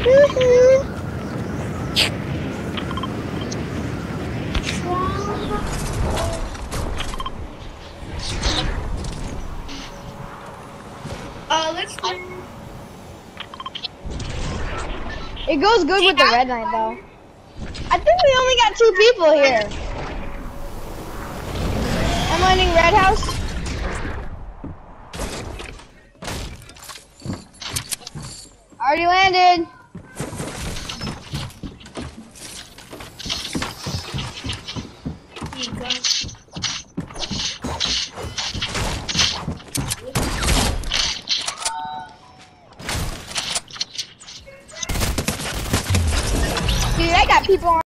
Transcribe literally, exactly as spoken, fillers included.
Uh, let's do. It goes good with the red knight though. I think we only got two people here. I'm landing red house. Already landed. Dude, I got people on.